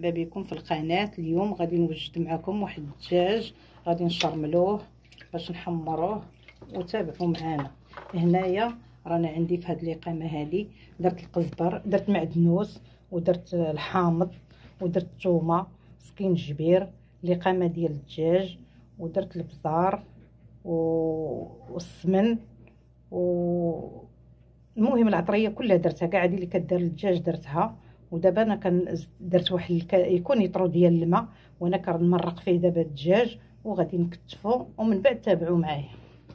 مرحبا بكم في القناه. اليوم غادي نوجد معكم واحد الدجاج غادي نشرملوه باش نحمروه، وتابعوا معنا. هنايا رانا عندي في هذه القامه هذه درت القزبر، درت معدنوس، ودرت الحامض، ودرت الثومه، سكينجبير، القامه ديال الدجاج، ودرت البزار والسمن المهم العطريه كلها درتها، كاع هذه اللي كدير الدجاج درتها. ودابا انا درت واحد يكون يطرو ديال الماء، وانا كنمرق فيه دابا الدجاج وغادي نكتفو، ومن بعد تابعوا معايا.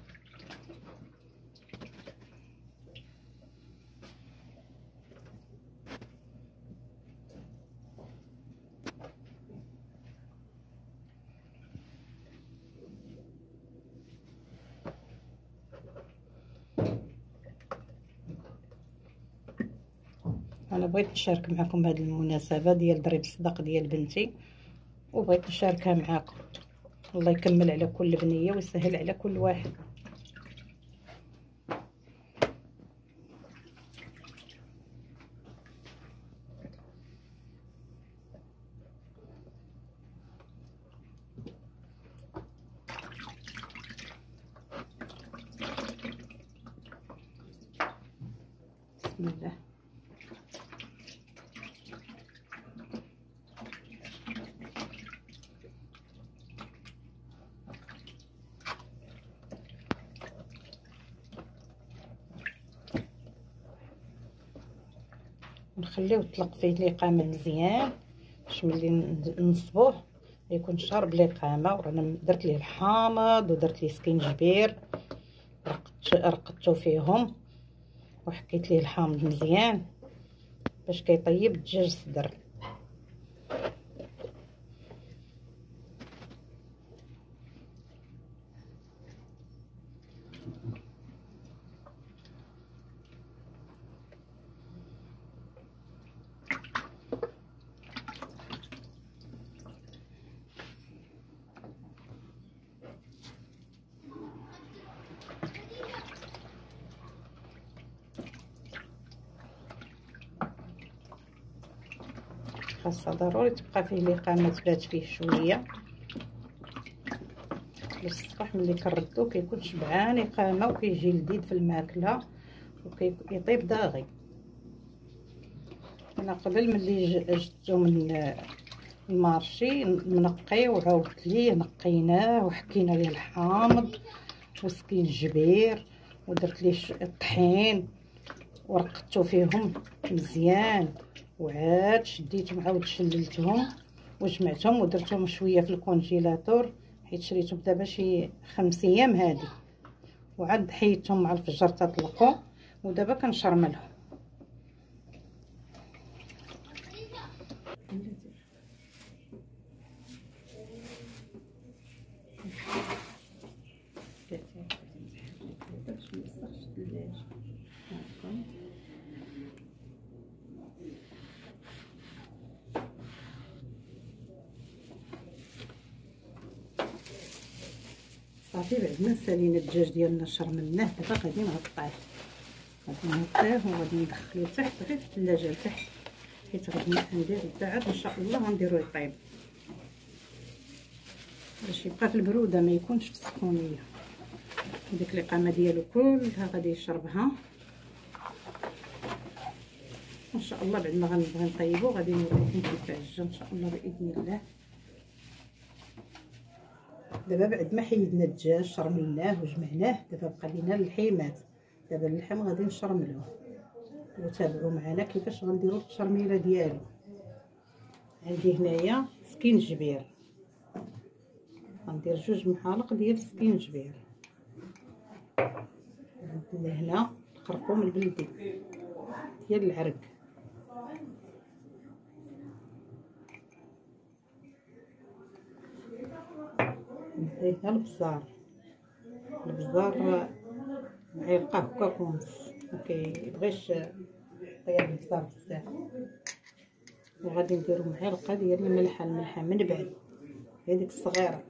انا بغيت نشارك معكم بهذه المناسبه ديال ضريب الصداق ديال بنتي، وبغيت نشاركها معكم. الله يكمل على كل بنيه ويسهل على كل واحد. بسم الله. نخليوه يطلق فيه الإقامة مزيان باش ملي نصبوه يكون شارب الإقامة. ورانا درت ليه الحامض ودرت ليه سكينجبير، رقدتو فيهم وحكيت ليه الحامض مزيان باش كيطيب الدجاج الصدر. خاصها ضروري تبقى فيه الإقامة تبات فيه شويه باش الصباح ملي كنردو كيكون شبعان إقامة وكيجي لذيذ في الماكله وكيطيب داغي. انا قبل ملي جبتو من المارشي منقي وعاودت ليه نقيناه وحكينا ليه الحامض وسكينجبير ودرت ليه الطحين ورقدتو فيهم مزيان، وعاد شديتهم عاود شللتهم وجمعتهم ودرتهم شويه في الكونجيلاتور، حيت شريتهم دابا شي 5 ايام هادي، وعاد حيدتهم مع الفجر تطلقوا ودابا كنشرملهم. صافي بعد ما سالينا الدجاج ديالنا شرملناه، دابا غادي نغطيه وغادي ندخليه تحت غير في الثلاجه لتحت، حيت غادي ندير عاد ان شاء الله غنديرو يطيب باش يبقى في البروده ما يكونش في السخونيه. وديك الإقامه ديالو كلها غادي يشربها ان شاء الله. بعد ما غنبغي نطيبو غادي نوريكم كيفاش ان شاء الله باذن الله. دابا بعد ما حيدنا الدجاج شرملناه وجمعناه، دابا بقى لينا اللحيمات. دابا اللحم غادي نشرملوه وتابعوا معنا كيفاش غنديروا التشرميله ديالو. عندي هنايا سكينجبير، غندير 2 محالق ديال السكينجبير. عندنا هنا القرقوم البلدي ديال العرق، عندنا البزار معلقه هكا ونص، مكيبغيش طياب البزار بزاف. وغادي نديرو معلقه ديال الملحه من بعد، هذيك الصغيره.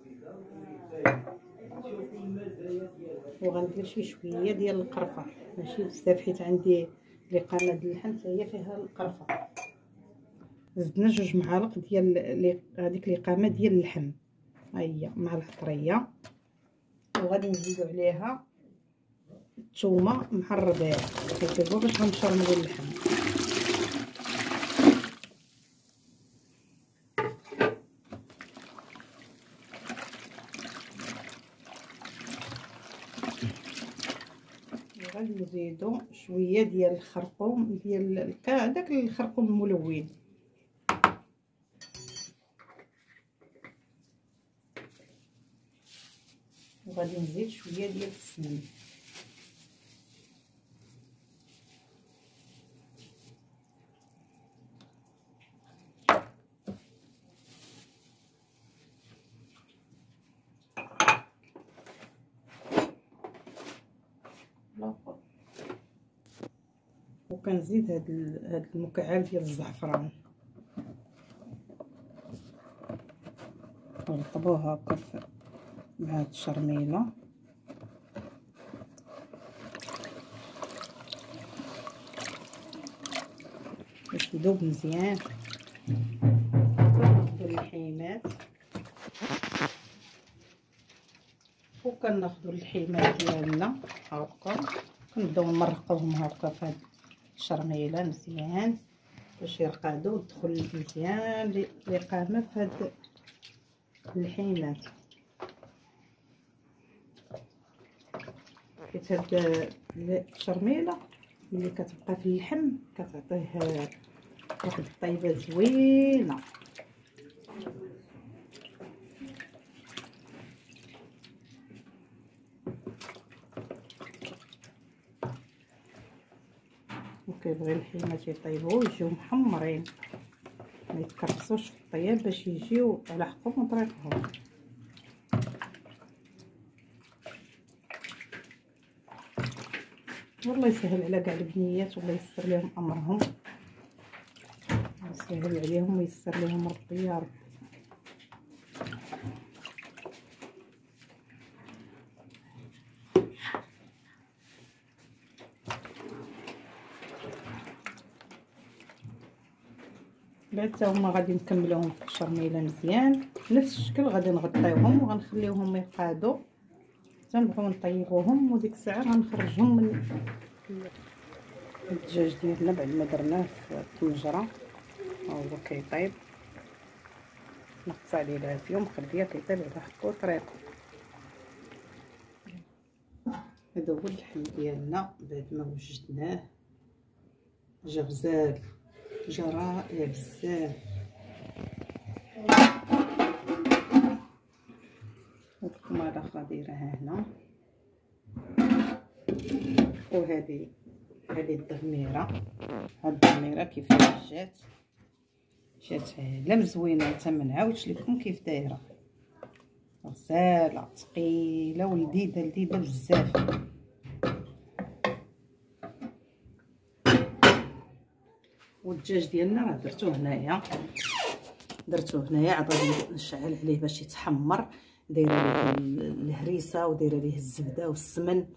وغندير شويه ديال القرفه، ماشي بزاف حيت عندي الإقامة ديال اللحم حتى هي فيها القرفه. زدنا 2 معالق ديال هذيك القامه ديال اللحم، ها هي مع العطريه. وغادي نزيدو عليها الثومه مع الربيع كيطيبوا باش غنشرملو اللحم. غادي نزيدو شويه ديال الخرقوم ديال داك الخرقوم الملون، وغادي نزيد شويه ديال السمن. وكنزيد هاد المكعب ديال الزعفران، نرطبوها هكا مع هاد الشرميله باش يذوب مزيان. اللحيمات وكناخذوا اللحيمات ديالنا هكا كنبداو نمرقوهم هكا في هاد الشرميله مزيان باش يرقادوا وتدخل مزيان القامه في هاد اللحيمات. حيت هاد الشرميله ملي كتبقى في اللحم كتعطيه واحد الطيبه زوينه. وكيبغي الحيمات يطيبوا ويجيو محمرين، ما يتكرفسوش في الطياب باش يجيو على حقهم وطريقهم. والله يسهل على كاع البنيات والله ييسر لهم امرهم، يسهل عليهم وييسر لهم ربي يا رب. بعد حتى هما غادي نكملوهم في الشرميله مزيان بنفس الشكل، غادي نغطيوهم وغنخليوهم يقادوا حتى نبغيو نطيبوهم، وديك الساعه غنخرجهم من الدجاج ديالنا بعد ما درناه في الطنجره. ها هو كيطيب، نقص عليه العافيه ومخليه كيطيب على حقو طريقو. هذا هو اللحم ديالنا بعد ما وجدناه، جا غزال جا رائع بزاف. والكماله الاخرى دايرها هنا، وهذه الدغميره. هاد الدغميره كيفاش جات لا مزوينه، حتى ما نعاودش لكم كيف دايره، غزاله ثقيله ولذيذه بزاف. والدجاج ديالنا راه درتوه هنايا عاد غادي نشعل عليه باش يتحمر. دايره ليه الهريسه ودايره ليه الزبده والسمن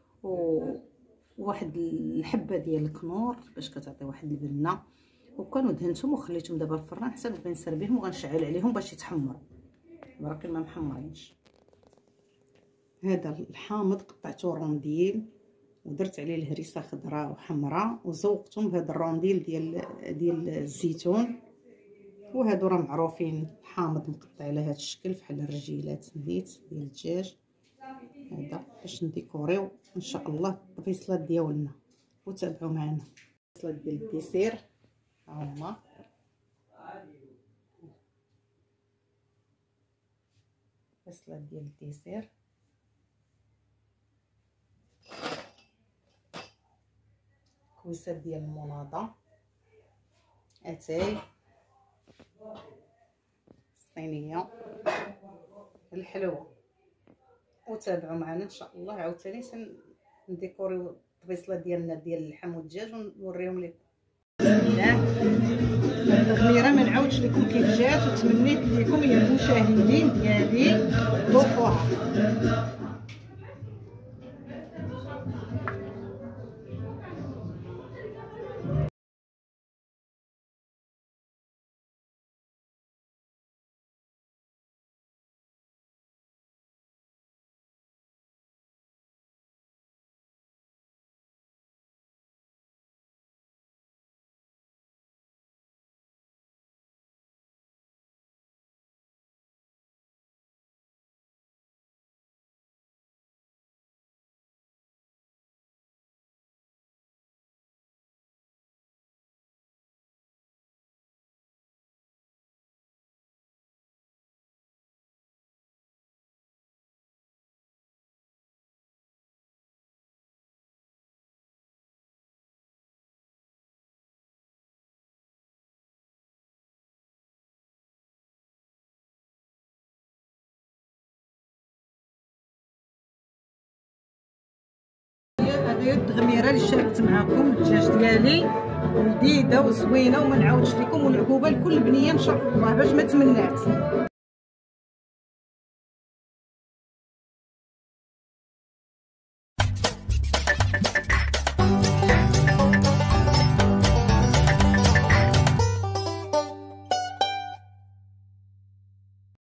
وواحد الحبه ديال الكنور باش كتعطي واحد البنه، وكانوا دهنتهم وخليتهم دابا في الفران حتى نبغي نسربيهم وغنشعل عليهم باش يتحمروا، باقي ما محمرينش. هذا الحامض قطعته رونديل ودرت عليه الهريسه خضراء وحمراء وزوقتهم بهذا الرونديل ديال الزيتون. وهادو راه معروفين، حامض مقطع على هذا الشكل بحال الرجيلات نيت ديال الدجاج. هذا باش نديكوريو ان شاء الله الطبيصلات ديالنا، وتابعوا معنا الطبيصلات ديال الديسير. ها هما الطبيصلات ديال الديسير، كويسات ديال المناضه، اتاي، الصينيه، الحلوه. وتابعوا معنا ان شاء الله عاوتاني نديكوريو الطبيصله ديالنا ديال اللحم والدجاج ونوريهم لكم. التغميره ما نعاودش لكم كيف جات، وتمنيت لكم يا المشاهدين ديالي ذوقوها. هذه التغميره اللي شاركت معكم. الدجاج ديالي لذيذه وزوينه وما نعاودش لكم، والعقوبه لكل بنيه ان شاء الله باش ما تمنعت.